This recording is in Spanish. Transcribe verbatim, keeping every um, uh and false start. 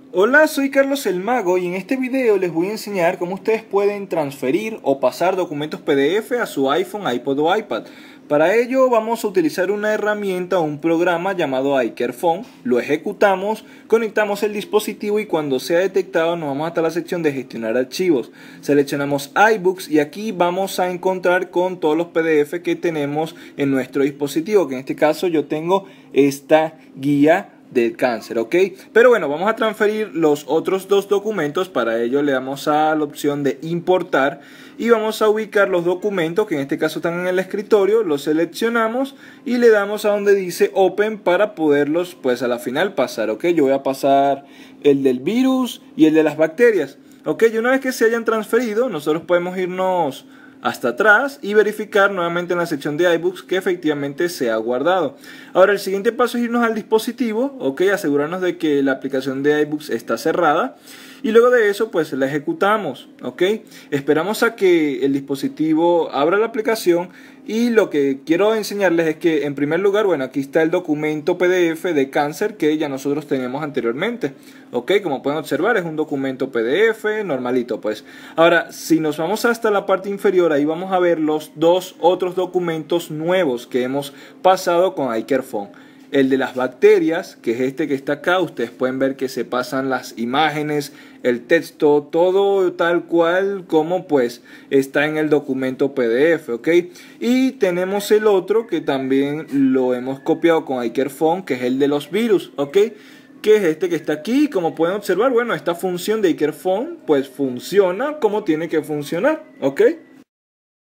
Hola, soy Carlos el Mago y en este video les voy a enseñar cómo ustedes pueden transferir o pasar documentos P D F a su iPhone, iPod o iPad. Para ello vamos a utilizar una herramienta o un programa llamado iCareFone. Lo ejecutamos, conectamos el dispositivo y cuando sea detectado nos vamos hasta la sección de gestionar archivos. Seleccionamos iBooks y aquí vamos a encontrar con todos los P D F que tenemos en nuestro dispositivo, que en este caso yo tengo esta guía del cáncer, ¿ok? Pero bueno, vamos a transferir los otros dos documentos. Para ello le damos a la opción de importar y vamos a ubicar los documentos que en este caso están en el escritorio, los seleccionamos y le damos a donde dice Open para poderlos pues a la final pasar, ¿ok? Yo voy a pasar el del virus y el de las bacterias, ¿ok? Y una vez que se hayan transferido, nosotros podemos irnos hasta atrás y verificar nuevamente en la sección de iBooks que efectivamente se ha guardado. Ahora el siguiente paso es irnos al dispositivo, ok, asegurarnos de que la aplicación de iBooks está cerrada y luego de eso pues la ejecutamos, ok. Esperamos a que el dispositivo abra la aplicación y lo que quiero enseñarles es que en primer lugar, bueno, aquí está el documento P D F de cáncer que ya nosotros teníamos anteriormente, ok, como pueden observar es un documento P D F normalito pues. Ahora si nos vamos hasta la parte inferior, ahí vamos a ver los dos otros documentos nuevos que hemos pasado con iCareFone. El de las bacterias, que es este que está acá, ustedes pueden ver que se pasan las imágenes, el texto, todo tal cual como pues está en el documento P D F, ¿ok? Y tenemos el otro que también lo hemos copiado con iCareFone, que es el de los virus, ¿ok? Que es este que está aquí. Como pueden observar, bueno, esta función de iCareFone pues funciona como tiene que funcionar, ¿ok?